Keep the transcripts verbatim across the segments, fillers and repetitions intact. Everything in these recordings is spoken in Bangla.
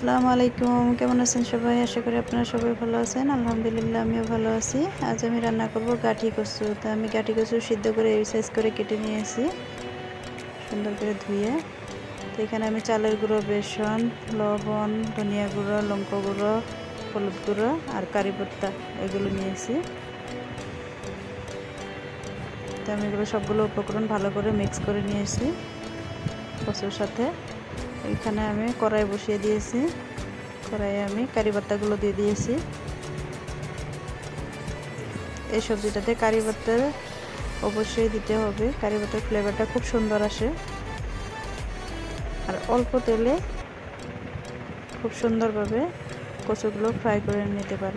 আসসালামু আলাইকুম। কেমন আছেন সবাই? আশা করি আপনারা সবাই ভালো আছেন। আলহামদুলিল্লাহ আমিও ভালো আছি। আজ আমি রান্না করব গাঠি কচু। তো আমি গাঠি কচু সিদ্ধ করে এই সাইজ করে কেটে নিয়েছি, সুন্দর করে ধুয়ে। তো এখানে আমি চালের গুঁড়ো, বেসন, লবণ, ধনিয়া গুঁড়ো, লঙ্কা গুঁড়ো, হলুদ গুঁড়ো আর কারি পাতা এগুলো নিয়েছি। তো আমি এগুলো সবগুলো উপকরণ ভালো করে মিক্স করে নিয়েছি কচুর সাথে। এখানে আমি কড়াই বসিয়ে দিয়েছি, কড়াইয়ে আমি কারি পাতাগুলো দিয়ে দিয়েছি। এই সবজিটাতে কারি পাতা অবশ্যই দিতে হবে, কারি পাতার ফ্লেভারটা খুব সুন্দর আসে আর অল্প তেলে খুব সুন্দরভাবে কচুগুলো ফ্রাই করে নিতে পারি।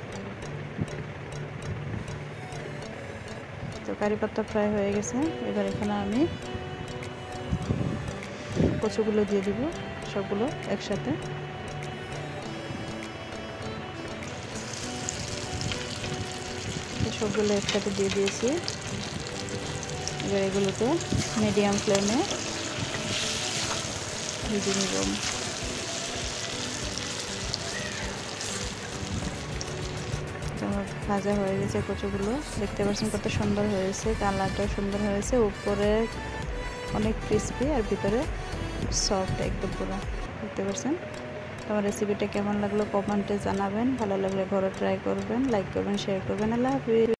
তো কারি পাতা ফ্রাই হয়ে গেছে, এবার এখানে আমি কচুগুলো দিয়ে দিব সবগুলো একসাথে। সবগুলো একসাথে দিয়ে দিয়েছি। এবার এগুলোকে মিডিয়াম ফ্লেমে ভেজে নিব। ভাজা হয়ে গেছে কচুগুলো, দেখতে পাচ্ছেন কত সুন্দর হয়েছে, কালারটাও সুন্দর হয়েছে, উপরে অনেক ক্রিস্পি আর ভিতরে সফট একদম পুরো, দেখতে পাচ্ছেন। আমার রেসিপিটা কেমন লাগলো কমেন্টে জানাবেন, ভালো লাগলে ঘরে ট্রাই করবেন, লাইক করবেন, শেয়ার করবেন। আল্লাহ হাফিজ।